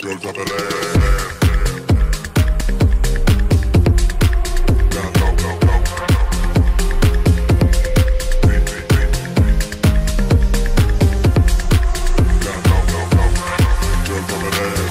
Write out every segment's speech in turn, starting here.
Girl, drop it ass. Down low, low, low. Beat, beat, beat. Down low, low, low. Girl, drop it ass.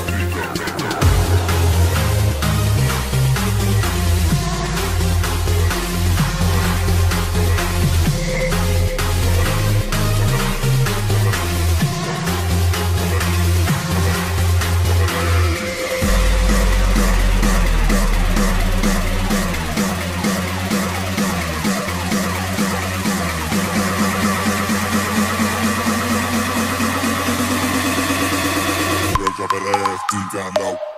Drop it ass deep down low.